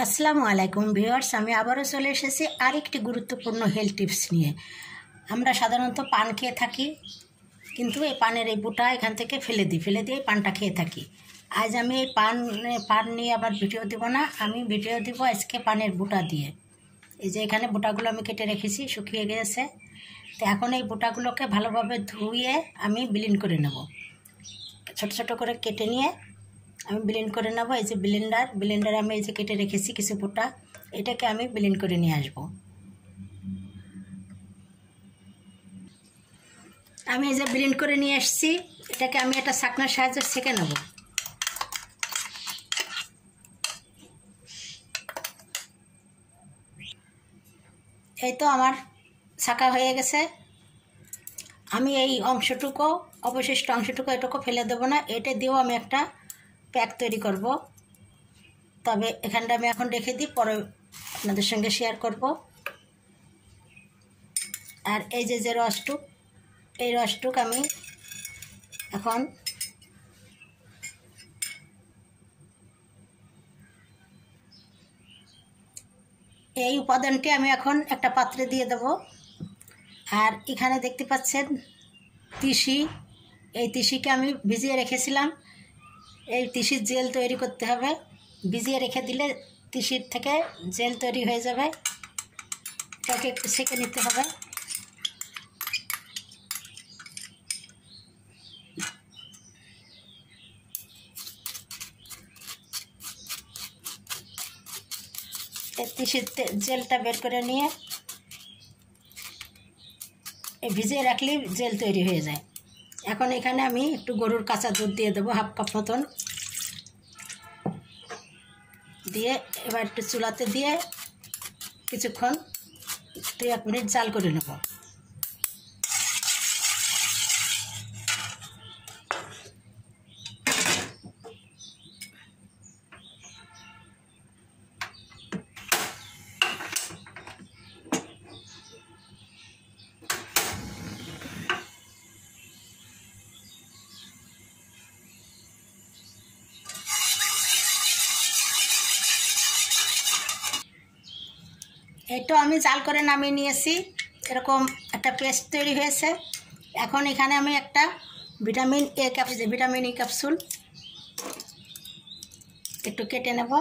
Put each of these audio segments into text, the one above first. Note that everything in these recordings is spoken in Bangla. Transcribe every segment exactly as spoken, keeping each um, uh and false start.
আসসালামু আলাইকুম ভিউয়ার্স, আমি আবারও চলে এসেছি আরেকটি গুরুত্বপূর্ণ হেলথ টিপস নিয়ে। আমরা সাধারণত পান খেয়ে থাকি, কিন্তু এই পানের এই বুটা এখান থেকে ফেলে দিই, ফেলে দিয়ে পানটা খেয়ে থাকি। আজ আমি এই পান পান নিয়ে আবার ভিডিও দিব না, আমি ভিডিও দিব আজকে পানের বুটা দিয়ে। এই যে এখানে বুটাগুলো আমি কেটে রেখেছি, শুকিয়ে গেছে। তো এখন এই বুটাগুলোকে ভালোভাবে ধুয়ে আমি ব্লেন্ড করে নেব। ছোট ছোট করে কেটে নিয়ে আমি ব্লেন্ড করে নেব। এই যে ব্লেন্ডার ব্লেন্ডারে আমি এই যে কেটে রেখেছি কিছু বুটা, এটাকে আমি ব্লেন্ড করে নিয়ে আসব। আমি এই যে ব্লেন্ড করে নিয়ে আসছি, এটাকে আমি একটা ছাঁকনার সাহায্যে ছেঁকে নেব। এই তো আমার ছাঁকা হয়ে গেছে। আমি এই অংশটুকু, অবশিষ্ট অংশটুকু এটুকু ফেলে দেবো না, এটা দিয়েও আমি একটা প্যাক তৈরি করব। তবে এখানটা আমি এখন রেখে দিই, পরে আপনাদের সঙ্গে শেয়ার করব। আর এই যে যে রসটুক, এই রসটুক আমি এখন এই উপাদানটি আমি এখন একটা পাত্রে দিয়ে দেব। আর এখানে দেখতে পাচ্ছেন তিসি, এই তিসিকে আমি ভিজিয়ে রেখেছিলাম। এই তিসির জেল তৈরি করতে হবে, ভিজিয়ে রেখে দিলে তিসির থেকে জেল তৈরি হয়ে যাবে। এটাকে একটু সেঁকে নিতে হবে। এই তিসির জেলটা বের করে নিয়ে এই ভিজিয়ে রাখলেই জেল তৈরি হয়ে যায়। এখন এখানে আমি একটু গরুর কাঁচা দুধ দিয়ে দেবো, হাফ কাপ মতন দিয়ে এবার একটু চুলাতে দিয়ে কিছুক্ষণ দুই এক মিনিট জাল করে নেব। এই তো আমি জাল করে নামিয়ে নিয়েছি, এরকম একটা পেস্ট তৈরি হয়েছে। এখন এখানে আমি একটা vitamin A capsule, vitamin E capsule একটু কেটে নেব।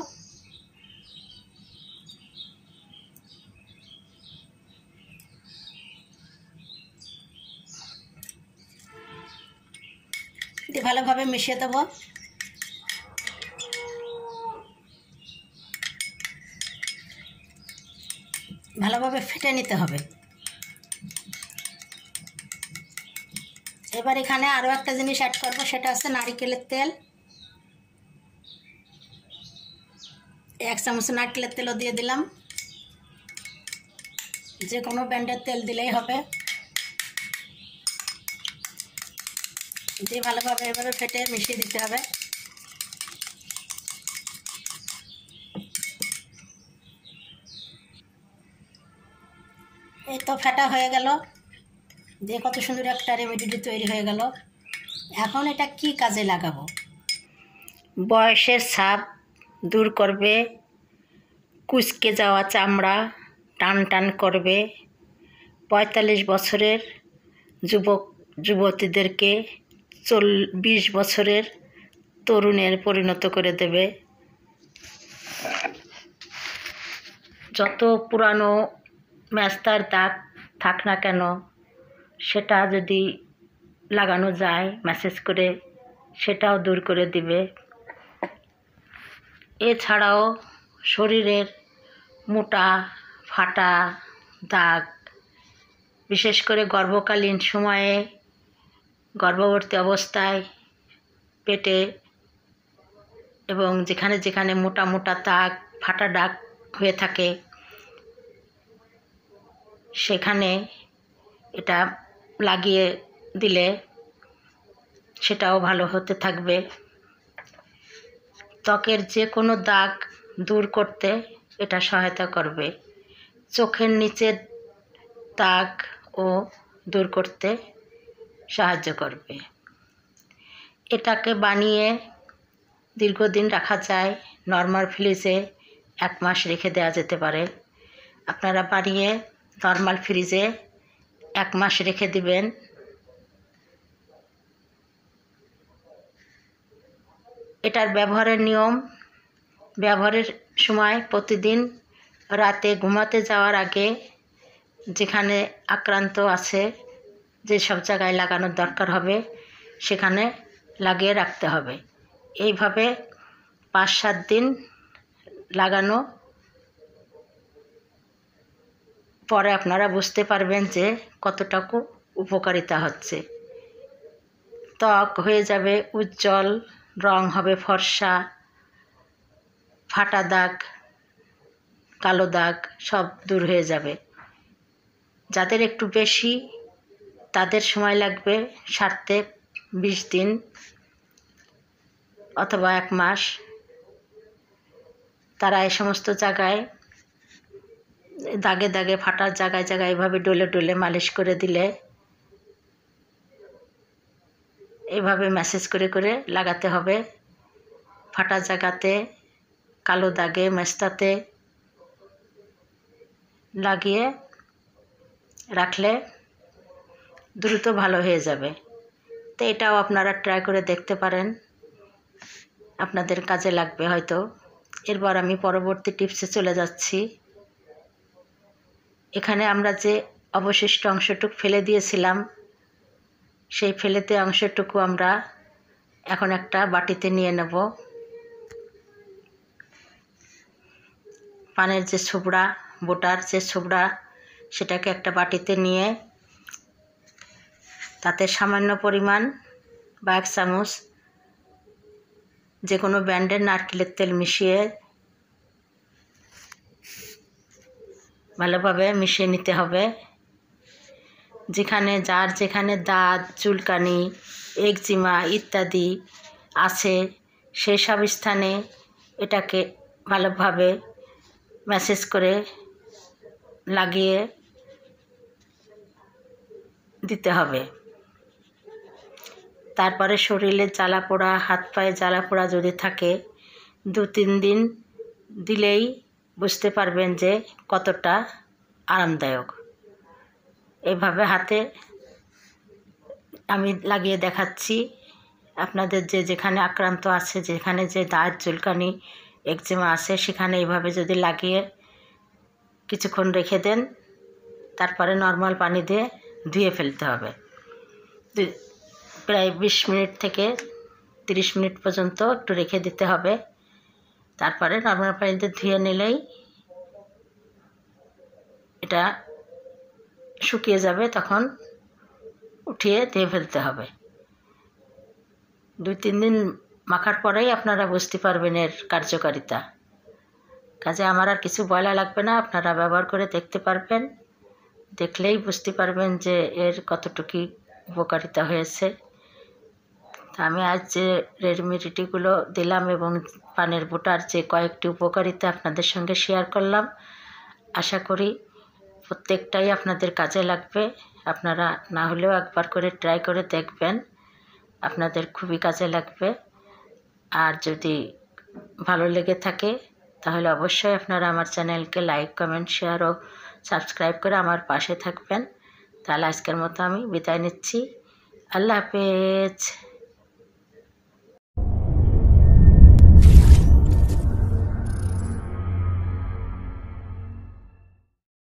দিয়ে ভালোভাবে মিশিয়ে দেবো। ভালোভাবে ফেটে নিতে হবে। এবার এখানে আরও একটা জিনিস অ্যাড করব, সেটা হচ্ছে নারকেলের তেল। এক চামচ নারকেলের তেলও দিয়ে দিলাম, যে কোনো ব্র্যান্ডের তেল দিলেই হবে। দিয়ে ভালোভাবে এভাবে ফেটে মিশিয়ে দিতে হবে। এই তো ফেটা হয়ে গেল, দিয়ে কত সুন্দর একটা রেমেডি তৈরি হয়ে গেল। এখন এটা কি কাজে লাগাবো? বয়সের ছাপ দূর করবে, কুঁচকে যাওয়া চামড়া টান টান করবে, পঁয়তাল্লিশ বছরের যুবক যুবতীদেরকে চল বিশ বছরের তরুণের পরিণত করে দেবে। যত পুরানো ম্যাস্তার দাগ থাক না কেন, সেটা যদি লাগানো যায় ম্যাসেজ করে, সেটাও দূর করে দিবে। এছাড়াও শরীরের মোটা ফাটা দাগ, বিশেষ করে গর্ভকালীন সময়ে, গর্ভবতী অবস্থায় পেটে এবং যেখানে যেখানে মোটা মোটা দাগ ফাটা দাগ হয়ে থাকে, সেখানে এটা লাগিয়ে দিলে সেটাও ভালো হতে থাকবে। ত্বকের যে কোনো দাগ দূর করতে এটা সহায়তা করবে। চোখের নিচের দাগও দূর করতে সাহায্য করবে। এটাকে বানিয়ে দীর্ঘদিন রাখা যায় নরমাল ফ্রিজে এক মাস রেখে দেওয়া যেতে পারে। আপনারা বানিয়ে নর্মাল ফ্রিজে এক মাস রেখে দিবেন। এটার ব্যবহারের নিয়ম, ব্যবহারের সময় প্রতিদিন রাতে ঘুমাতে যাওয়ার আগে যেখানে আক্রান্ত আছে, যে সব জায়গায় লাগানোর দরকার হবে সেখানে লাগিয়ে রাখতে হবে। এইভাবে পাঁচ সাত দিন লাগানো পরে আপনারা বুঝতে পারবেন যে কতটুকু উপকারিতা হচ্ছে। ত্বক হয়ে যাবে উজ্জ্বল, রং হবে ফর্সা, ফাটা দাগ, কালো দাগ সব দূর হয়ে যাবে। যাদের একটু বেশি তাদের সময় লাগবে সারতে বিশ দিন অথবা এক মাস। তারা এই সমস্ত জায়গায় দাগে দাগে ফাটার জায়গায় জায়গায় এভাবে ডলে ডলে মালিশ করে দিলে, এভাবে ম্যাসেজ করে করে লাগাতে হবে। ফাটা জায়গাতে, কালো দাগে, মেস্তাতে লাগিয়ে রাখলে দ্রুত ভালো হয়ে যাবে। তো এটাও আপনারা ট্রাই করে দেখতে পারেন, আপনাদের কাজে লাগবে হয়তো। এরপর আমি পরবর্তী টিপসে চলে যাচ্ছি। এখানে আমরা যে অবশিষ্ট অংশটুকু ফেলে দিয়েছিলাম, সেই ফেলেতে অংশটুকু আমরা এখন একটা বাটিতে নিয়ে নেব। পানের যে ছোবড়া, বোটার যে ছোবড়া, সেটাকে একটা বাটিতে নিয়ে তাতে সামান্য পরিমাণ বা এক চামচ যে কোনো ব্র্যান্ডের নারকেলের তেল মিশিয়ে ভালোভাবে মিশিয়ে নিতে হবে। যেখানে যার যেখানে দাঁত, চুলকানি, একজিমা ইত্যাদি আছে সেই সব স্থানে এটাকে ভালোভাবে ম্যাসেজ করে লাগিয়ে দিতে হবে। তারপরে শরীরে জ্বালা পোড়া, হাত পায়ে জ্বালা পোড়া যদি থাকে, দু তিন দিন দিলেই বুঝতে পারবেন যে কতটা আরামদায়ক। এভাবে হাতে আমি লাগিয়ে দেখাচ্ছি। আপনাদের যে যেখানে আক্রান্ত আছে, যেখানে যে দাঁত, চুলকানি, একজিমা আছে, সেখানে এইভাবে যদি লাগিয়ে কিছুক্ষণ রেখে দেন, তারপরে নর্মাল পানি দিয়ে ধুয়ে ফেলতে হবে। প্রায় বিশ মিনিট থেকে তিরিশ মিনিট পর্যন্ত একটু রেখে দিতে হবে। তারপরে নর্মাল পানিতে ধুয়ে নিলেই এটা শুকিয়ে যাবে, তখন উঠিয়ে ধুয়ে ফেলতে হবে। দুই তিন দিন মাখার পরেই আপনারা বুঝতে পারবেন এর কার্যকারিতা। কাজে আমার আর কিছু বলা লাগবে না, আপনারা ব্যবহার করে দেখতে পারবেন। দেখলেই বুঝতে পারবেন যে এর কতটুকু উপকারিতা হয়েছে। আমি আজ যে রেমেডিগুলো দিলাম এবং পানের বোটার যে কয়েকটি উপকারিতা আপনাদের সঙ্গে শেয়ার করলাম, আশা করি প্রত্যেকটাই আপনাদের কাজে লাগবে। আপনারা না হলেও একবার করে ট্রাই করে দেখবেন, আপনাদের খুবই কাজে লাগবে। আর যদি ভালো লেগে থাকে তাহলে অবশ্যই আপনারা আমার চ্যানেলকে লাইক, কমেন্ট, শেয়ার ও সাবস্ক্রাইব করে আমার পাশে থাকবেন। তাহলে আজকের মতো আমি বিদায় নিচ্ছি। আল্লাহ হাফেজ।